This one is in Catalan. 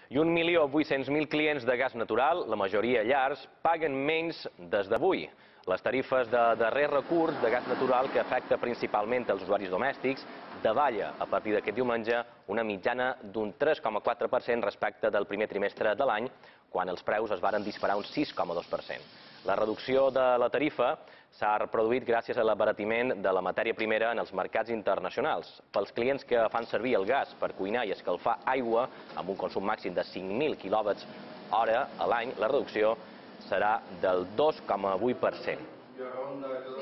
I 1.800.000 clients de gas natural, la majoria llars, paguen menys des d'avui. Les tarifes de darrer recurs de gas natural, que afecta principalment els usuaris domèstics, davalla a partir d'aquest diumenge una mitjana d'un 3,4% respecte del primer trimestre de l'any, quan els preus es varen disparar un 6,2%. La reducció de la tarifa s'ha reproduït gràcies a l'abaratiment de la matèria primera en els mercats internacionals. Pels clients que fan servir el gas per cuinar i escalfar aigua amb un consum màxim de 5.000 quilowatts hora a l'any, la reducció serà del 2,8%.